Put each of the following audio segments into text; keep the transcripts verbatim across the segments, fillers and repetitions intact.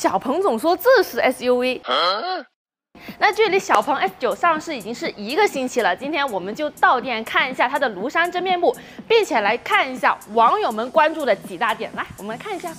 小鹏总说这是 S U V。那距离小鹏 S 九上市已经是一个星期了，今天我们就到店看一下它的庐山真面目，并且来看一下网友们关注的几大点。来，我们来看一下。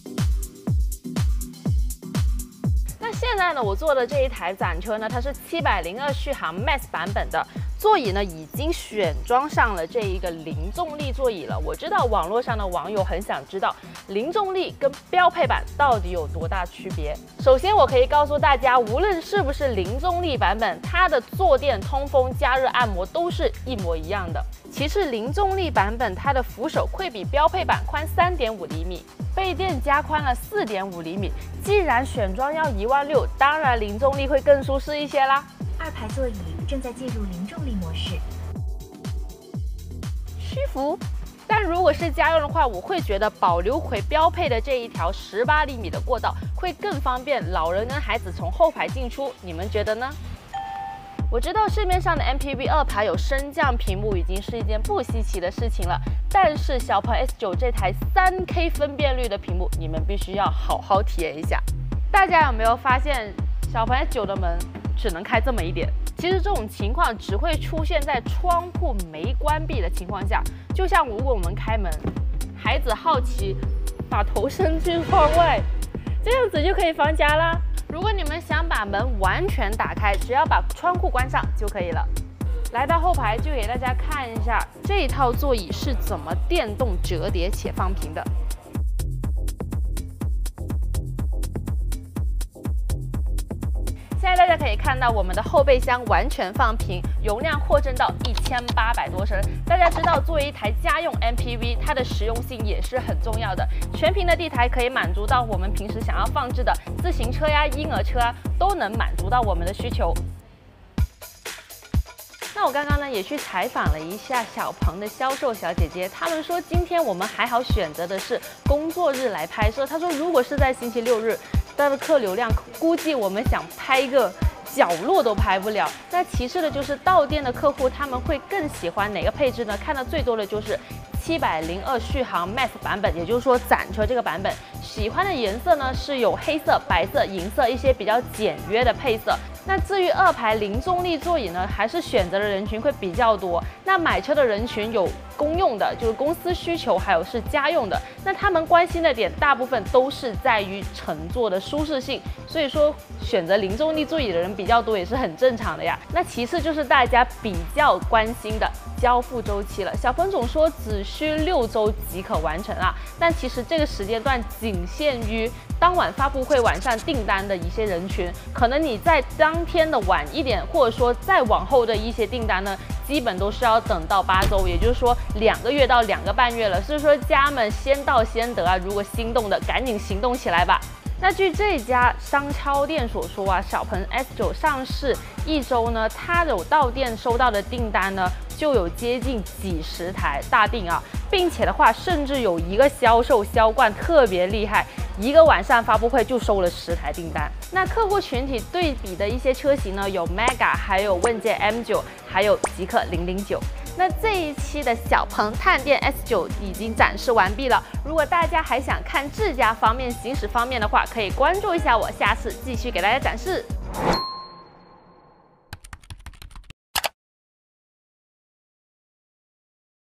那现在呢，我坐的这一台展车呢，它是七百零二续航 Max 版本的。 座椅呢已经选装上了这一个零重力座椅了。我知道网络上的网友很想知道零重力跟标配版到底有多大区别。首先，我可以告诉大家，无论是不是零重力版本，它的坐垫、通风、加热、按摩都是一模一样的。其次，零重力版本它的扶手会比标配版宽 三点五厘米，背垫加宽了 四点五厘米。既然选装要一万六，当然零重力会更舒适一些啦。 二排座椅正在进入零重力模式， 虚浮。但如果是家用的话，我会觉得保留回标配的这一条十八厘米的过道会更方便老人跟孩子从后排进出，你们觉得呢？我知道市面上的 M P V 二排有升降屏幕已经是一件不稀奇的事情了，但是小鹏 S 九这台 三 K 分辨率的屏幕，你们必须要好好体验一下。大家有没有发现小鹏 S 九的门 只能开这么一点，其实这种情况只会出现在窗户没关闭的情况下。就像如果我们开门，孩子好奇把头伸进窗外，这样子就可以放假啦。如果你们想把门完全打开，只要把窗户关上就可以了。来到后排，就给大家看一下这一套座椅是怎么电动折叠且放平的。 现在大家可以看到，我们的后备箱完全放平，容量扩增到一千八百多升。大家知道，作为一台家用 M P V， 它的实用性也是很重要的。全屏的地台可以满足到我们平时想要放置的自行车呀、婴儿车啊，都能满足到我们的需求。 那我刚刚呢也去采访了一下小鹏的销售小姐姐，她们说今天我们还好选择的是工作日来拍摄。她说如果是在星期六日，它的客流量估计我们想拍个角落都拍不了。那其次的就是到店的客户他们会更喜欢哪个配置呢？看到最多的就是七百零二续航 Max 版本，也就是说展车这个版本。喜欢的颜色呢是有黑色、白色、银色一些比较简约的配色。 那至于二排零重力座椅呢，还是选择的人群会比较多。那买车的人群有公用的，就是公司需求，还有是家用的。那他们关心的点大部分都是在于乘坐的舒适性，所以说选择零重力座椅的人比较多也是很正常的呀。那其次就是大家比较关心的交付周期了。小鹏总说只需六周即可完成啊，但其实这个时间段仅限于 当晚发布会晚上订单的一些人群，可能你在当天的晚一点，或者说再往后的一些订单呢，基本都是要等到八周，也就是说两个月到两个半月了。所以说家们先到先得啊，如果心动的赶紧行动起来吧。 那据这家商超店所说啊，小鹏 S 九上市一周呢，它有到店收到的订单呢，就有接近几十台大订啊，并且的话，甚至有一个销售销冠特别厉害，一个晚上发布会就收了十台订单。那客户群体对比的一些车型呢，有 Mega， 还有问界 M 九， 还有极氪零零九。 那这一期的小鹏探店 S 九已经展示完毕了。如果大家还想看智驾方面、行驶方面的话，可以关注一下我，下次继续给大家展示。